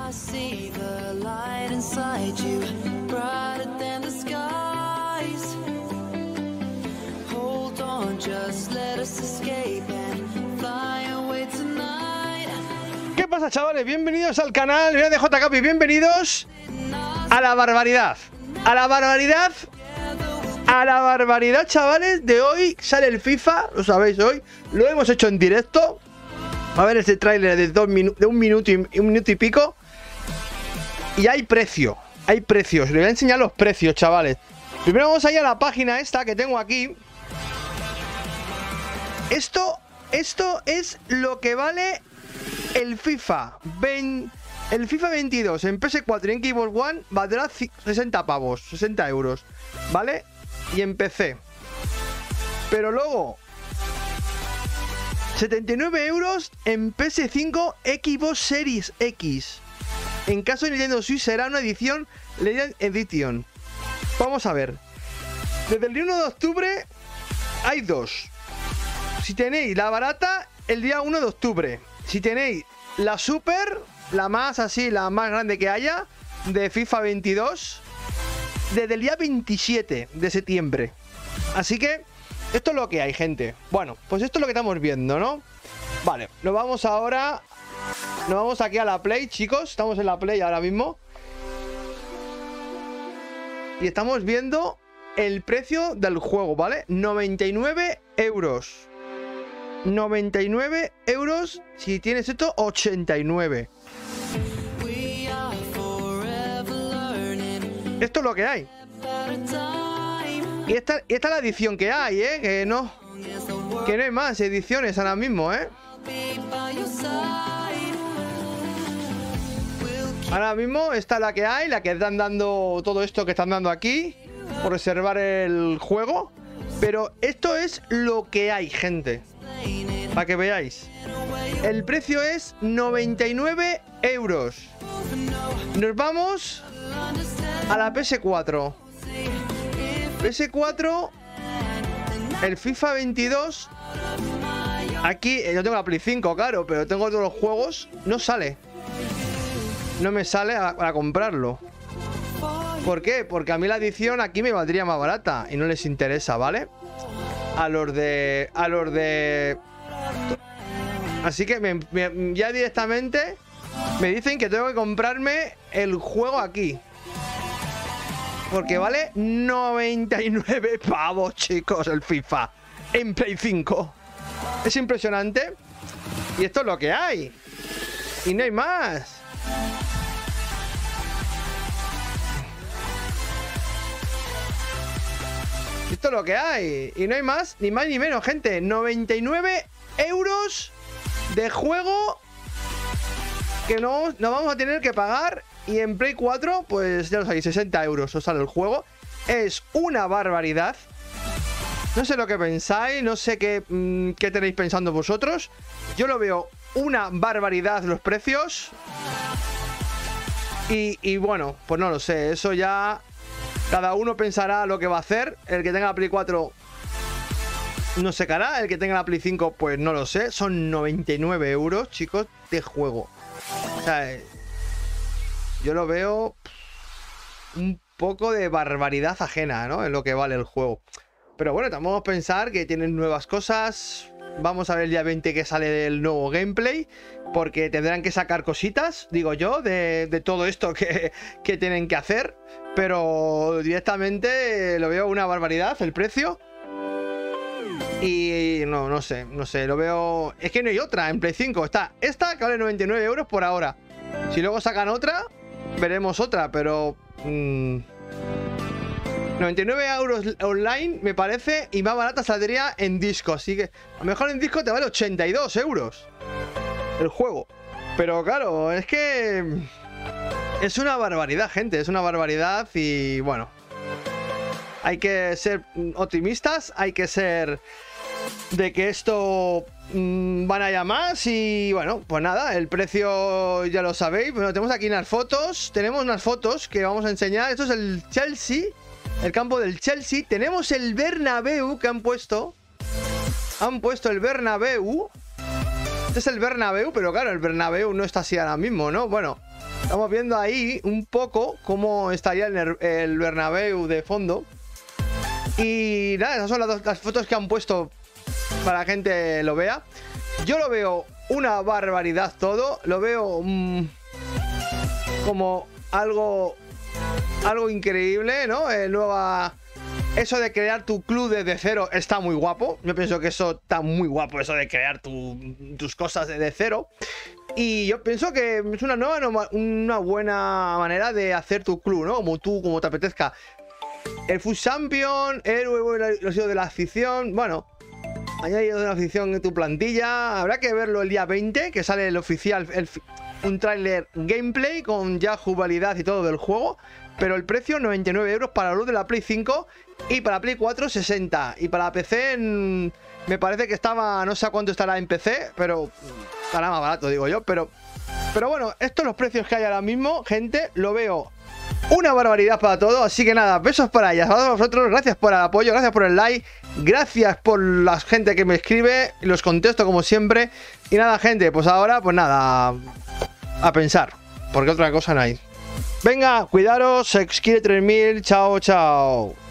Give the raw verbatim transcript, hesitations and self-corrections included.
see the light inside you, brighter than the skies. Hold on, just let us escape and fly away tonight. ¿Qué pasa, chavales? Bienvenidos al canal de J K y bienvenidos a la barbaridad. A la barbaridad. A la barbaridad, chavales. De hoy sale el FIFA, lo sabéis hoy. Lo hemos hecho en directo. A ver ese tráiler de, dos minu de un minuto y un minuto y pico. Y hay precio. Hay precios. Les voy a enseñar los precios, chavales. Primero vamos a ir a la página esta que tengo aquí. Esto, esto es lo que vale el FIFA. Ven, el FIFA veintidós en P S cuatro y en Xbox One valdrá sesenta pavos, sesenta euros, ¿vale? Y en P C. Pero luego setenta y nueve euros en P S cinco, Xbox Series X. En caso de Nintendo Switch será una edición Legend Edition. Vamos a ver. Desde el día uno de octubre hay dos. Si tenéis la barata, el día uno de octubre. Si tenéis la super, la más así, la más grande que haya, de FIFA veintidós, desde el día veintisiete de septiembre. Así que esto es lo que hay, gente. Bueno, pues esto es lo que estamos viendo, ¿no? Vale, nos vamos ahora. Nos vamos aquí a la Play, chicos. Estamos en la Play ahora mismo. Y estamos viendo el precio del juego, ¿vale? noventa y nueve euros. noventa y nueve euros. Si tienes esto, ochenta y nueve. Esto es lo que hay. Y esta, y esta es la edición que hay, ¿eh? Que no, que no hay más ediciones ahora mismo, ¿eh? Ahora mismo esta es la que hay, la que están dando, todo esto que están dando aquí, por reservar el juego. Pero esto es lo que hay, gente, para que veáis. El precio es noventa y nueve euros. Nos vamos a la P S cuatro. P S cuatro, el FIFA veintidós. Aquí yo tengo la Play cinco, claro, pero tengo todos los juegos. No sale. No me sale para comprarlo. ¿Por qué? Porque a mí la edición aquí me valdría más barata y no les interesa, ¿vale? A los de... A los de... Así que me, me, ya directamente me dicen que tengo que comprarme el juego aquí. Porque vale noventa y nueve pavos, chicos, el FIFA en Play cinco. Es impresionante. Y esto es lo que hay. Y no hay más. Esto es lo que hay. Y no hay más, ni más ni menos, gente. noventa y nueve euros de juego que no, no vamos a tener que pagar. Y en Play cuatro, pues ya lo sabéis, sesenta euros os sale el juego. Es una barbaridad. No sé lo que pensáis, no sé qué, mmm, qué tenéis pensando vosotros. Yo lo veo una barbaridad los precios. Y, y bueno, pues no lo sé, eso ya cada uno pensará lo que va a hacer. El que tenga la Play cuatro no se caerá, el que tenga la Play cinco pues no lo sé. Son noventa y nueve euros, chicos, de juego. O sea, yo lo veo un poco de barbaridad ajena, ¿no? En lo que vale el juego. Pero bueno, también vamos a pensar que tienen nuevas cosas. Vamos a ver el día veinte que sale del nuevo gameplay. Porque tendrán que sacar cositas, digo yo, de, de todo esto que, que tienen que hacer. Pero directamente lo veo una barbaridad el precio. Y no, no sé, no sé, lo veo... Es que no hay otra en Play cinco. Está esta que vale noventa y nueve euros por ahora. Si luego sacan otra, veremos otra, pero... Mmm, noventa y nueve euros online me parece, y más barata saldría en disco. Así que a lo mejor en disco te vale ochenta y dos euros el juego. Pero claro, es que es una barbaridad, gente, es una barbaridad. Y bueno, hay que ser optimistas, hay que ser de que esto mmm, van a ir a más. Y bueno, pues nada, el precio ya lo sabéis. Bueno, tenemos aquí unas fotos, tenemos unas fotos que vamos a enseñar. Esto es el Chelsea, el campo del Chelsea. Tenemos el Bernabéu que han puesto. Han puesto el Bernabéu. Este es el Bernabéu, pero claro, el Bernabéu no está así ahora mismo, ¿no? Bueno, Estamos viendo ahí un poco cómo estaría el, el Bernabéu de fondo. Y nada, esas son las, dos, las fotos que han puesto para que la gente lo vea. Yo lo veo una barbaridad todo. Lo veo mmm, como algo, algo increíble, ¿no? Eh, nueva... Eso de crear tu club desde cero está muy guapo. Yo pienso que eso está muy guapo, eso de crear tu, tus cosas desde cero. Y yo pienso que es una nueva, una buena manera de hacer tu club, ¿no? Como tú, como te apetezca. El Food Champion, héroe, los hijos de la afición. Bueno, añadido de la afición en tu plantilla. Habrá que verlo el día veinte, que sale el oficial, el, un tráiler gameplay con ya jugabilidad y todo del juego. Pero el precio, noventa y nueve euros para los de la Play cinco y para Play cuatro, sesenta. Y para P C, mmm, me parece que estaba, no sé a cuánto estará en P C, pero estará más barato, digo yo. Pero, pero bueno, estos son los precios que hay ahora mismo, gente. Lo veo una barbaridad para todo. Así que nada, besos para ellas. A vosotros, gracias por el apoyo, gracias por el like, gracias por la gente que me escribe. Los contesto como siempre. Y nada, gente, pues ahora, pues nada, a pensar, porque otra cosa no hay. Venga, cuidaros, Sex quiere tres mil, chao, chao.